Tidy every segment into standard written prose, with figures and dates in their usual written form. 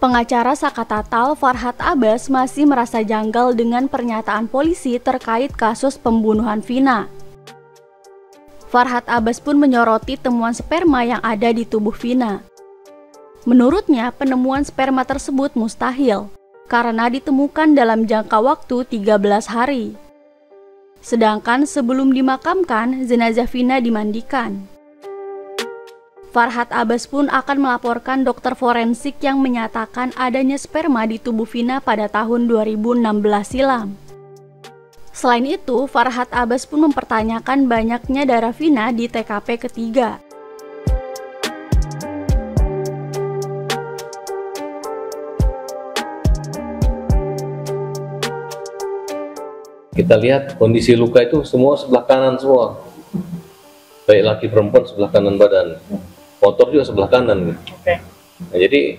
Pengacara Saka Tatal Farhad Abbas masih merasa janggal dengan pernyataan polisi terkait kasus pembunuhan Vina. Farhad Abbas pun menyoroti temuan sperma yang ada di tubuh Vina. Menurutnya, penemuan sperma tersebut mustahil karena ditemukan dalam jangka waktu 13 hari. Sedangkan sebelum dimakamkan, jenazah Vina dimandikan. Farhad Abbas pun akan melaporkan dokter forensik yang menyatakan adanya sperma di tubuh Vina pada tahun 2016 silam. Selain itu, Farhad Abbas pun mempertanyakan banyaknya darah Vina di TKP ketiga. Kita lihat kondisi luka itu semua sebelah kanan semua, baik laki perempuan sebelah kanan badan, motor juga sebelah kanan. Nah, jadi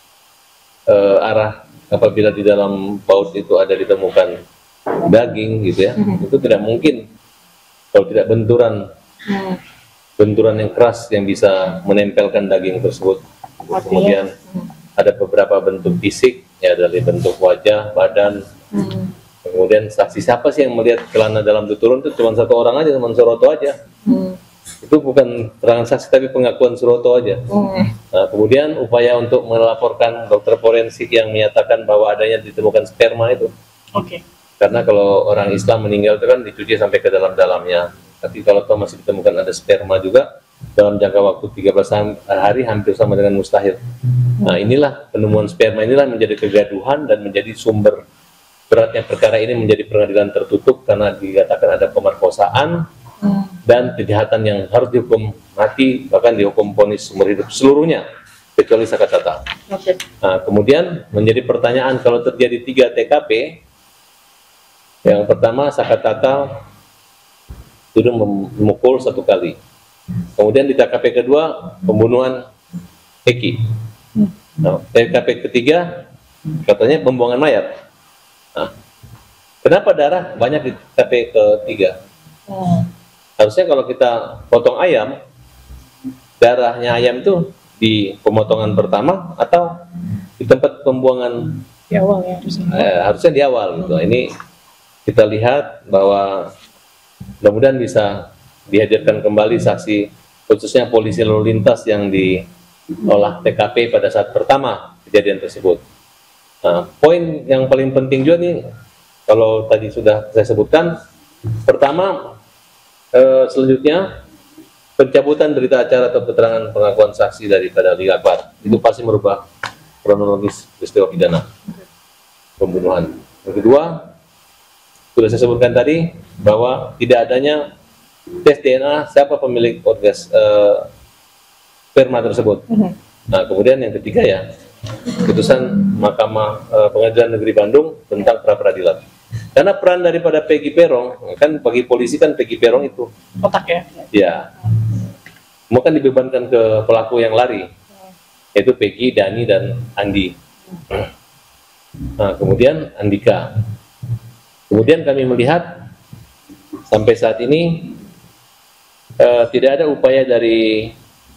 arah apabila di dalam paut itu ada ditemukan daging gitu ya, itu tidak mungkin kalau tidak benturan yang keras yang bisa menempelkan daging tersebut. Kemudian ada beberapa bentuk fisik ya, dari bentuk wajah, badan. Kemudian saksi siapa sih yang melihat celana dalam itu turun, itu cuma satu orang aja, cuma Suroto aja. Itu bukan keterangan saksi tapi pengakuan Suroto aja. Nah, kemudian upaya untuk melaporkan dokter forensik yang menyatakan bahwa adanya ditemukan sperma itu. Karena kalau orang Islam meninggal itu kan dicuci sampai ke dalam-dalamnya. Tapi kalau masih ditemukan ada sperma juga dalam jangka waktu 13 hari hampir sama dengan mustahil. Nah, inilah penemuan sperma inilah menjadi kegaduhan dan menjadi sumber beratnya perkara ini menjadi pengadilan tertutup karena dikatakan ada pemerkosaan dan kejahatan yang harus dihukum mati, bahkan dihukum vonis seumur hidup seluruhnya kecuali Saka Tatal. Nah, kemudian menjadi pertanyaan kalau terjadi 3 TKP. Yang pertama, Saka Tatal sudah memukul 1 kali. Kemudian di TKP kedua pembunuhan Eki. Nah, TKP ketiga katanya pembuangan mayat. Nah, kenapa darah banyak di TKP ketiga? Harusnya kalau kita potong ayam, darahnya ayam itu di pemotongan pertama atau di tempat pembuangan di awal ya, harusnya di awal gitu. Ini kita lihat bahwa mudah-mudahan bisa dihadirkan kembali saksi, khususnya polisi lalu lintas yang diolah TKP pada saat pertama kejadian tersebut. Nah, poin yang paling penting juga nih, kalau tadi sudah saya sebutkan, pertama selanjutnya pencabutan berita acara atau keterangan pengakuan saksi daripada Liga Akbar itu pasti merubah kronologis peristiwa pidana pembunuhan. Yang kedua, sudah saya sebutkan tadi bahwa tidak adanya tes DNA siapa pemilik orgas sperma tersebut. Nah, kemudian yang ketiga ya, putusan Mahkamah Pengadilan Negeri Bandung tentang pra-peradilan. Karena peran daripada Peggy Perong, kan bagi polisi kan Peggy Perong itu otak ya? Ya, semua kan dibebankan ke pelaku yang lari, yaitu Peggy, Dani, dan Andi. Nah, kemudian Andika. Kemudian kami melihat sampai saat ini tidak ada upaya dari,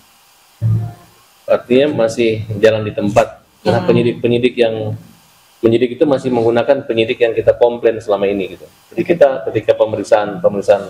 artinya masih jalan di tempat. Karena penyidik itu masih menggunakan penyidik yang kita komplain selama ini gitu. Jadi kita ketika pemeriksaan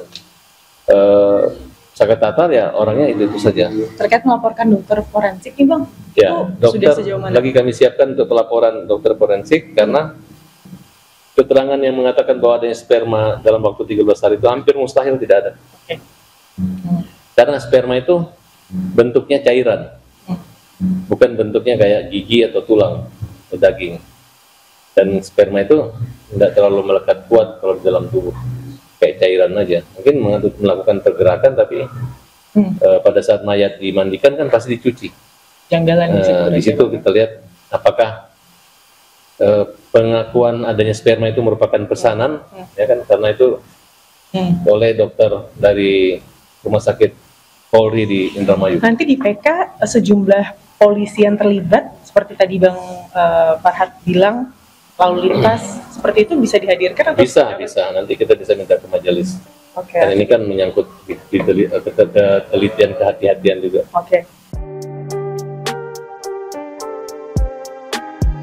Saka Tatal ya orangnya itu saja. Terkait melaporkan dokter forensik nih Bang, ya, dokter sudah sejauh mana? Lagi kami siapkan untuk pelaporan dokter forensik karena keterangan yang mengatakan bahwa adanya sperma dalam waktu 13 hari itu hampir mustahil tidak ada. Karena sperma itu bentuknya cairan, bukan bentuknya kayak gigi atau tulang atau daging. Dan sperma itu tidak terlalu melekat kuat kalau di dalam tubuh, kayak cairan aja. Mungkin melakukan pergerakan, tapi pada saat mayat dimandikan kan pasti dicuci. Di situ kita lihat apakah pengakuan adanya sperma itu merupakan pesanan, ya kan? Karena itu oleh dokter dari Rumah Sakit Polri di Indramayu. Nanti di PK sejumlah polisi yang terlibat, seperti tadi Bang Farhad bilang, lalu lintas seperti itu bisa dihadirkan atau bisa nanti kita bisa minta ke majelis. Dan ini kan menyangkut ketelitian, kehati-hatian juga.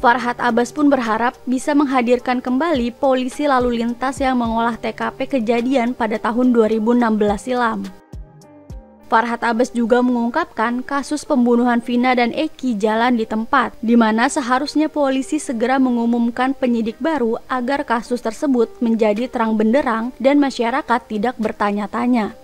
Farhad Abbas pun berharap bisa menghadirkan kembali polisi lalu lintas yang mengolah TKP kejadian pada tahun 2016 silam. Farhad Abbas juga mengungkapkan kasus pembunuhan Vina dan Eki jalan di tempat, di mana seharusnya polisi segera mengumumkan penyidik baru agar kasus tersebut menjadi terang benderang dan masyarakat tidak bertanya-tanya.